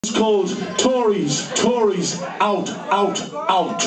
It's called Tories, Tories, out, out, out.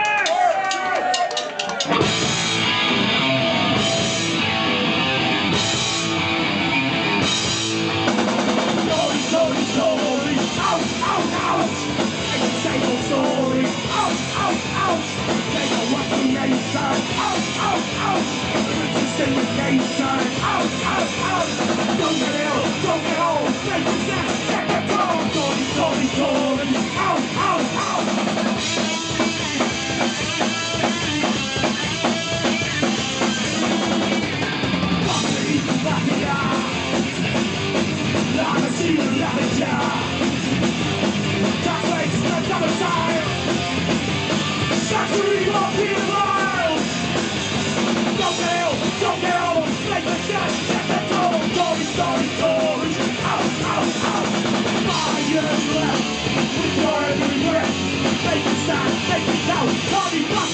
Tories, Tories, Tories, out, out, out. It's the same old story, out, out, out. They don't want the nation, out, out, out. It's the segregation, out, out, out. Don't get ill, don't get old, make them snap, check the tone. Tories, Tories, Tories, out, out, out. Make it stop, make it go,